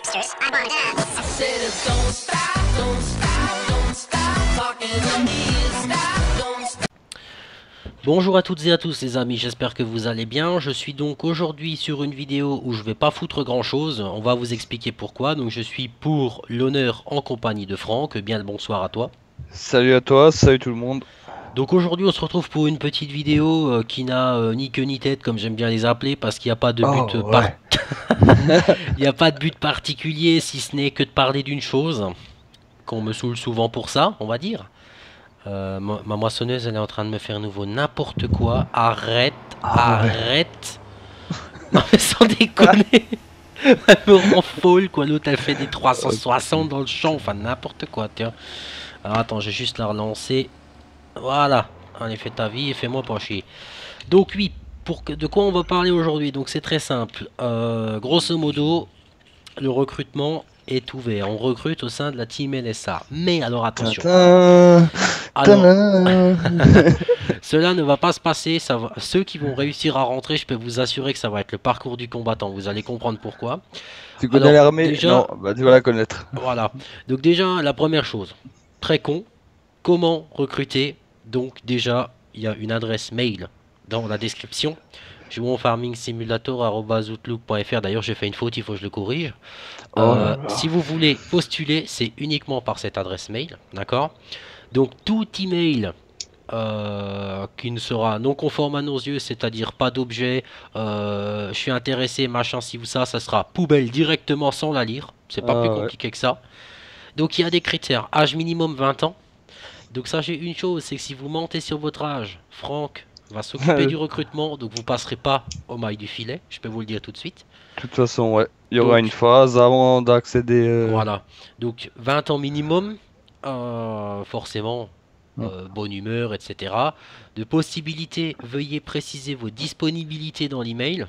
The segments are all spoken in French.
Dexter's, I wanna dance. I said it don't stop, don't stop, don't stop talking to me, stop, don't stop. Bonjour à toutes et à tous les amis, j'espère que vous allez bien. Je suis donc aujourd'hui sur une vidéo où je vais pas foutre grand chose. On va vous expliquer pourquoi. Donc je suis pour l'honneur en compagnie de Franck. Bien le bonsoir à toi. Salut à toi, salut tout le monde. Donc aujourd'hui on se retrouve pour une petite vidéo qui n'a ni queue ni tête, comme j'aime bien les appeler, parce qu'il n'y a pas de but il n'y a pas de but particulier, si ce n'est que de parler d'une chose qu'on me saoule souvent pour ça, on va dire. Ma moissonneuse elle est en train de me faire nouveau n'importe quoi. Arrête, arrête. Non mais sans déconner. Elle me rend folle quoi. L'autre elle fait des 360 dans le champ. Enfin n'importe quoi tiens. Alors attends, je vais juste la relancer. Voilà. Allez, fais ta vie et fais-moi pas chier. Donc oui, de quoi on va parler aujourd'hui? Donc c'est très simple. Grosso modo, le recrutement est ouvert. On recrute au sein de la team LSA. Mais alors attention. Alors, cela ne va pas se passer. Ceux qui vont réussir à rentrer, je peux vous assurer que ça va être le parcours du combattant. Vous allez comprendre pourquoi. Tu connais l'armée? Déjà, non, bah tu vas la connaître. Voilà. Donc déjà, la première chose, très con, comment recruter? Donc déjà, il y a une adresse mail dans la description. jouonfarmingsimulator@outlook.fr. D'ailleurs, j'ai fait une faute, il faut que je le corrige. Si vous voulez postuler, c'est uniquement par cette adresse mail, d'accord? Donc tout email qui ne sera non conforme à nos yeux, c'est-à-dire pas d'objet, je suis intéressé, machin, si ou ça sera poubelle directement sans la lire. C'est pas plus compliqué que ça. Donc il y a des critères. Âge minimum 20 ans. Donc sachez une chose, c'est que si vous mentez sur votre âge, Franck va s'occuper du recrutement, donc vous passerez pas au mailles du filet, je peux vous le dire tout de suite. De toute façon, ouais, il y aura une phase avant d'accéder. Voilà, donc 20 ans minimum, forcément, bonne humeur, etc. De possibilités, veuillez préciser vos disponibilités dans l'email.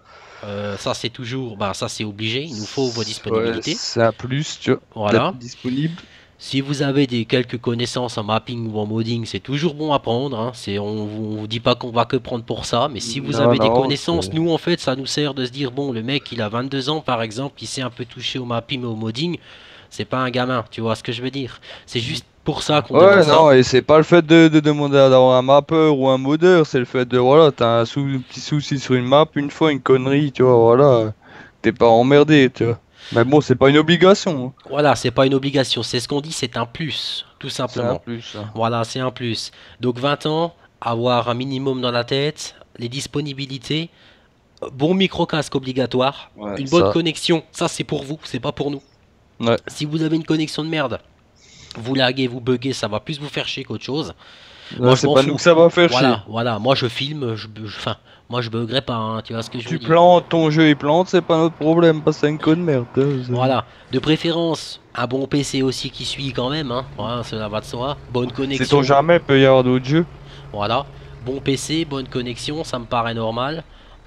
Ça c'est toujours, ça c'est obligé, il nous faut vos disponibilités. Ouais, c'est un plus, tu vois, voilà. Disponible. Si vous avez quelques connaissances en mapping ou en modding, c'est toujours bon à prendre. Hein. On vous dit pas qu'on va que prendre pour ça, mais si vous avez des connaissances, nous en fait, ça nous sert de se dire bon, le mec il a 22 ans par exemple, il sait un peu toucher au mapping et au modding, c'est pas un gamin, tu vois ce que je veux dire? C'est juste pour ça qu'on demande ça. Non, et c'est pas le fait de demander d'avoir un mappeur ou un modeur, c'est le fait de voilà, t'as un petit souci sur une map, une fois une connerie, tu vois, voilà, t'es pas emmerdé, tu vois. Mais bon, c'est pas une obligation. Voilà, c'est pas une obligation, c'est ce qu'on dit, c'est un plus, tout simplement. C'est un plus. Hein. Voilà, c'est un plus. Donc 20 ans, avoir un minimum dans la tête, les disponibilités, bon micro-casque obligatoire, une bonne connexion, ça c'est pour vous, c'est pas pour nous. Ouais. Si vous avez une connexion de merde, vous laguez, vous buguez, ça va plus vous faire chier qu'autre chose. Moi, c'est pas nous que ça va faire chier. Voilà, moi je filme, moi je buggerai pas, hein, tu vois ce que je veux dire. Tu plantes, ton jeu il plante, c'est pas notre problème, parce que c'est une conne merde. Voilà, de préférence, un bon PC aussi qui suit quand même, hein, voilà, cela va de soi, bonne connexion. Sait-on jamais, peut y avoir d'autres jeux. Voilà, bon PC, bonne connexion, ça me paraît normal,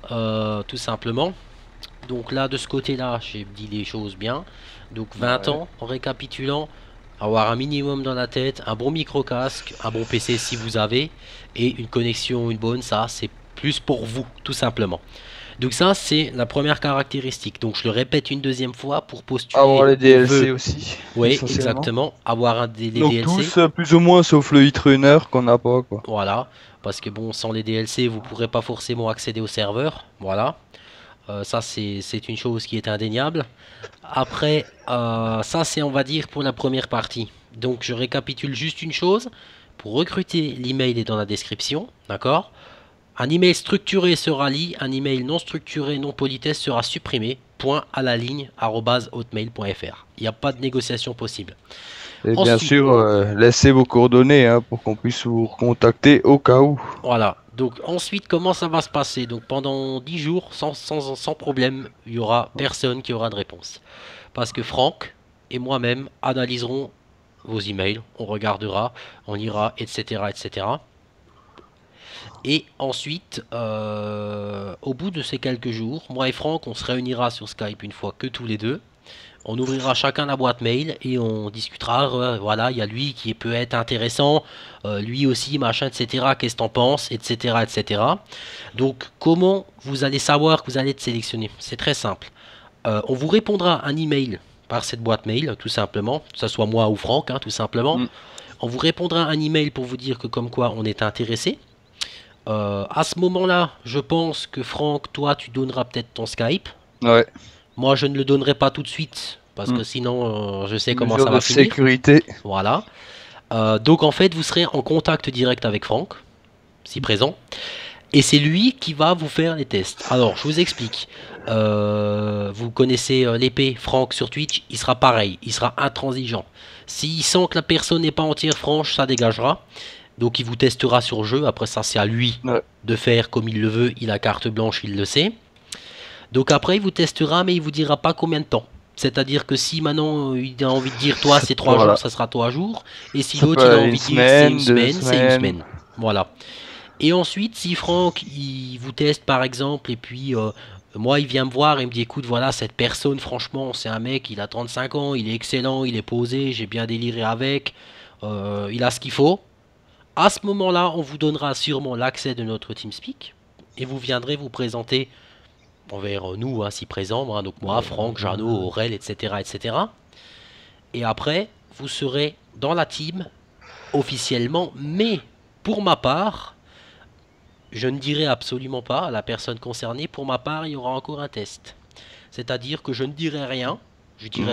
tout simplement. Donc là, de ce côté-là, j'ai dit les choses bien. Donc 20 ans, en récapitulant, avoir un minimum dans la tête, un bon micro-casque, un bon PC si vous avez, et une connexion, une bonne, ça c'est plus pour vous, tout simplement. Donc ça c'est la première caractéristique. Donc je le répète une deuxième fois pour postuler. Avoir les DLC aussi. Oui, exactement. Avoir les donc DLC. tous plus ou moins sauf le Hitrunner qu'on n'a pas quoi. Voilà, parce que bon, sans les DLC vous pourrez pas forcément accéder au serveur. Voilà. Ça c'est une chose qui est indéniable. Après, ça c'est on va dire pour la première partie. Donc je récapitule juste une chose. Pour recruter, l'email est dans la description, d'accord? Un email structuré sera lié, un email non structuré, non politesse sera supprimé. Point à la ligne @hotmail.fr. Il n'y a pas de négociation possible. Et ensuite, bien sûr, laissez vos coordonnées hein, pour qu'on puisse vous recontacter au cas où. Voilà. Donc ensuite, comment ça va se passer? Donc pendant 10 jours, sans problème, il y aura personne qui aura de réponse. Parce que Franck et moi-même analyserons vos emails, on regardera, on ira, etc. etc. Et ensuite, au bout de ces quelques jours, moi et Franck, on se réunira sur Skype une fois que tous les deux. On ouvrira chacun la boîte mail et on discutera, voilà, il y a lui qui peut être intéressant, lui aussi, machin, etc. Qu'est-ce que t'en penses, etc., etc. Donc, comment vous allez savoir que vous allez être sélectionné? C'est très simple. On vous répondra un email par cette boîte mail, tout simplement, que ce soit moi ou Franck, hein, tout simplement. On vous répondra un email pour vous dire que comme quoi on est intéressé. À ce moment-là, je pense que Franck, toi, tu donneras peut-être ton Skype. Ouais. Moi, je ne le donnerai pas tout de suite, parce que sinon, je sais comment Mesure ça va de finir. sécurité. Voilà. Donc en fait, vous serez en contact direct avec Franck, si présent. Et c'est lui qui va vous faire les tests. Alors, je vous explique. Vous connaissez l'épée Franck sur Twitch, il sera pareil, il sera intransigeant. S'il sent que la personne n'est pas entière franche, ça dégagera. Donc il vous testera sur jeu, après ça c'est à lui de faire comme il le veut, il a carte blanche, il le sait. Donc après il vous testera mais il vous dira pas combien de temps. C'est-à-dire que si maintenant il a envie de dire toi c'est 3 jours, ça sera 3 jours. Et si l'autre il a envie de dire c'est une semaine, c'est une semaine. Voilà. Et ensuite si Franck il vous teste par exemple et puis moi il vient me voir et me dit écoute voilà cette personne franchement c'est un mec il a 35 ans, il est excellent, il est posé, j'ai bien déliré avec, il a ce qu'il faut. À ce moment-là, on vous donnera sûrement l'accès de notre TeamSpeak et vous viendrez vous présenter envers nous, hein, si présent, hein, donc moi, Franck, Jeannot, Aurel, etc., etc. Et après, vous serez dans la team officiellement, mais pour ma part, je ne dirai absolument pas à la personne concernée, pour ma part, il y aura encore un test. C'est-à-dire que je ne dirai rien, je dirai,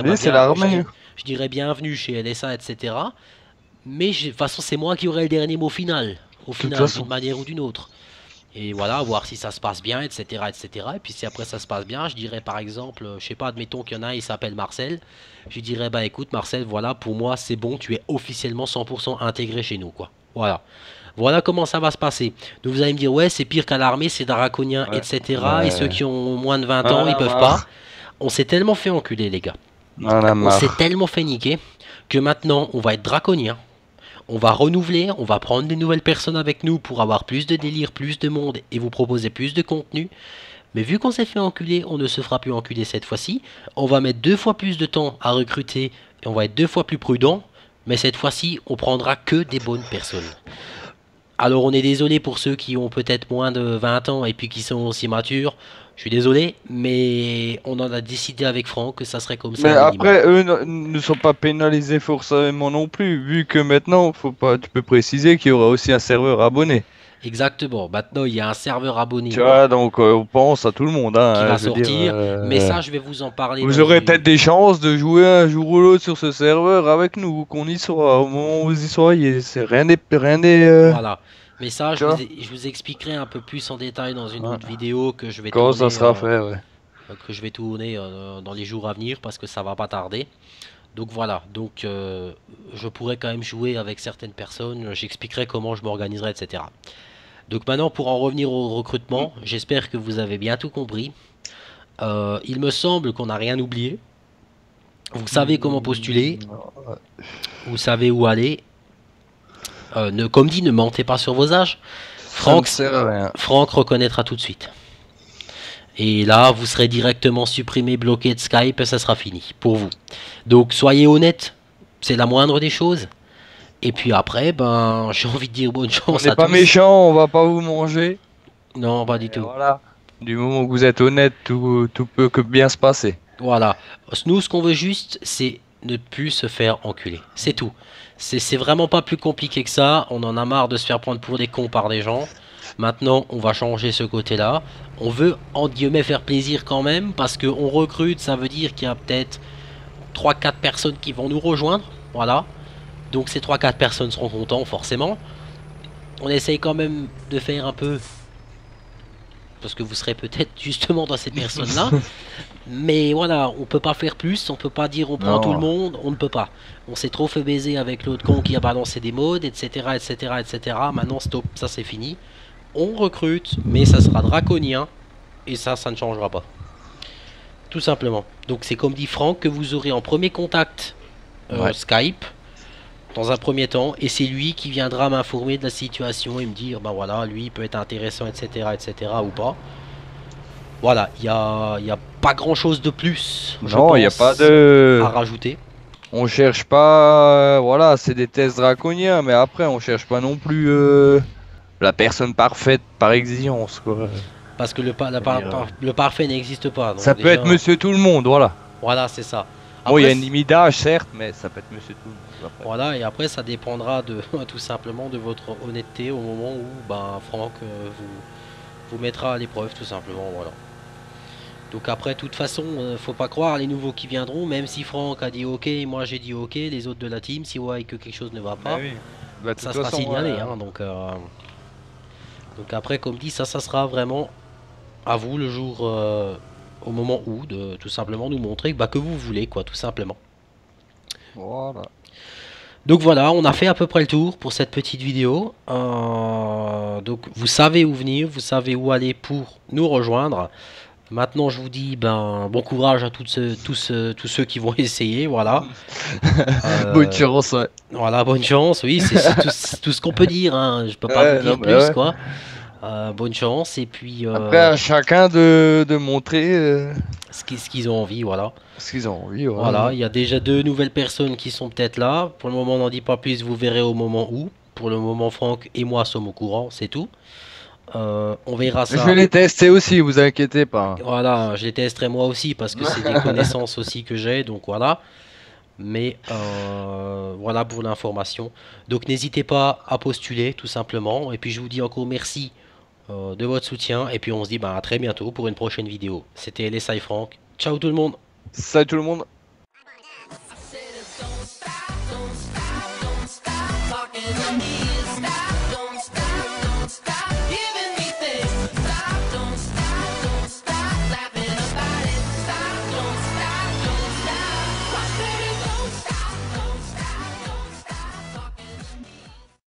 je dirai bienvenue chez LSA, etc., mais de toute façon, c'est moi qui aurai le dernier mot final, au final, d'une manière ou d'une autre. Et voilà, voir si ça se passe bien, etc., etc. Et puis si après ça se passe bien, je dirais par exemple, je sais pas, admettons qu'il y en a un, il s'appelle Marcel. Je dirais, bah écoute Marcel, voilà, pour moi c'est bon, tu es officiellement 100% intégré chez nous, quoi. Voilà. Voilà comment ça va se passer. Donc vous allez me dire, ouais, c'est pire qu'à l'armée, c'est draconien, etc. Et ceux qui ont moins de 20 ans, ils peuvent pas. On s'est tellement fait enculer, les gars. On s'est tellement fait niquer que maintenant, on va être draconien. On va renouveler, on va prendre des nouvelles personnes avec nous pour avoir plus de délire, plus de monde et vous proposer plus de contenu. Mais vu qu'on s'est fait enculer, on ne se fera plus enculer cette fois-ci. On va mettre 2 fois plus de temps à recruter et on va être 2 fois plus prudent. Mais cette fois-ci, on prendra que des bonnes personnes. Alors on est désolé pour ceux qui ont peut-être moins de 20 ans et puis qui sont aussi matures. Je suis désolé, mais on en a décidé avec Franck que ça serait comme ça. Mais après, eux ne sont pas pénalisés forcément non plus, vu que maintenant, tu peux préciser qu'il y aura aussi un serveur abonné. Exactement, maintenant il y a un serveur abonné. Tu vois, donc on pense à tout le monde. Hein, qui va sortir, mais ça je vais vous en parler. Vous aurez peut-être des chances de jouer un jour ou l'autre sur ce serveur avec nous, qu'on y soit, au moment où vous y soyez. Rien n'est. Voilà. Mais ça, je vous expliquerai un peu plus en détail dans une autre vidéo que je vais tourner. Quand ça sera fait, ouais. Que je vais tourner dans les jours à venir parce que ça va pas tarder. Donc voilà, donc je pourrais quand même jouer avec certaines personnes, j'expliquerai comment je m'organiserai, etc. Donc maintenant, pour en revenir au recrutement, j'espère que vous avez bien tout compris. Il me semble qu'on n'a rien oublié. Vous savez comment postuler, vous savez où aller. Comme dit, ne mentez pas sur vos âges. Franck reconnaîtra tout de suite. Et là, vous serez directement supprimé, bloqué de Skype, et ça sera fini pour vous. Donc, soyez honnête, c'est la moindre des choses. Et puis après, ben, j'ai envie de dire bonne chance à tous. On n'est pas méchant, on va pas vous manger. Non, pas du tout. Voilà. Du moment où vous êtes honnête, tout peut que bien se passer. Voilà. Nous, ce qu'on veut juste, c'est ne plus se faire enculer. C'est tout. C'est vraiment pas plus compliqué que ça. On en a marre de se faire prendre pour des cons par des gens. Maintenant, on va changer ce côté-là. On veut, entre guillemets, faire plaisir quand même. Parce qu'on recrute, ça veut dire qu'il y a peut-être 3-4 personnes qui vont nous rejoindre. Voilà. Donc ces 3-4 personnes seront contents, forcément. On essaye quand même de faire un peu... Parce que vous serez peut-être justement dans ces personnes-là. Mais voilà, on peut pas faire plus. On peut pas dire on prend tout le monde. On ne peut pas. On s'est trop fait baiser avec l'autre con qui a balancé des modes, etc. etc., etc. Maintenant, stop, ça c'est fini. On recrute, mais ça sera draconien. Et ça ne changera pas. Tout simplement. Donc c'est comme dit Franck que vous aurez en premier contact Skype. Dans un premier temps, et c'est lui qui viendra m'informer de la situation et me dire, ben voilà, lui il peut être intéressant, etc., etc., ou pas. Voilà, il y a pas grand chose de plus. Non, il n'y a pas de... à rajouter. On cherche pas, voilà, c'est des tests draconiens, mais après on cherche pas non plus la personne parfaite par exigence, quoi. Parce que Mais, le parfait n'existe pas. Donc Ça peut déjà, être monsieur tout le monde, voilà. Voilà, c'est ça. Bon, il y a Après, une limite d'âge, certes, mais ça peut être monsieur tout le monde. Après. voilà, et après ça dépendra de tout simplement de votre honnêteté au moment où ben, Franck vous mettra à l'épreuve, tout simplement. Voilà. Donc après, de toute façon, faut pas croire les nouveaux qui viendront, même si Franck a dit ok, moi j'ai dit ok, les autres de la team, si voient que quelque chose ne va pas, Bah oui. Bah, de ça toute sera façon, signalé. ouais. Hein, donc après, comme dit, ça sera vraiment à vous le jour, au moment où, de tout simplement nous montrer bah, que vous voulez, quoi, tout simplement. Voilà. Donc voilà, on a fait à peu près le tour pour cette petite vidéo. Donc vous savez où venir, vous savez où aller pour nous rejoindre. Maintenant, je vous dis ben bon courage à tous ceux qui vont essayer, voilà. Bonne chance, ouais. Voilà, bonne chance. Oui, c'est tout ce qu'on peut dire. Hein. Je peux pas Ouais, vous dire non, mais plus, ouais. quoi. Bonne chance et puis Après, à chacun de montrer ce qu'ils ont envie, voilà. ce qu'ils ont envie. Voilà, il y a déjà 2 nouvelles personnes qui sont peut-être là. Pour le moment, on n'en dit pas plus, vous verrez au moment où. Pour le moment, Franck et moi sommes au courant, c'est tout. On verra Je ça. vais les tester aussi, vous inquiétez pas. Voilà, je les testerai moi aussi parce que c'est des connaissances aussi que j'ai, donc voilà. Mais voilà pour l'information. Donc n'hésitez pas à postuler tout simplement. Et puis je vous dis encore merci de votre soutien. Et puis on se dit bah, à très bientôt pour une prochaine vidéo. C'était LSI Franck. Ciao tout le monde. Salut tout le monde. I said, don't stop, don't stop, don't stop talking to me. Stop.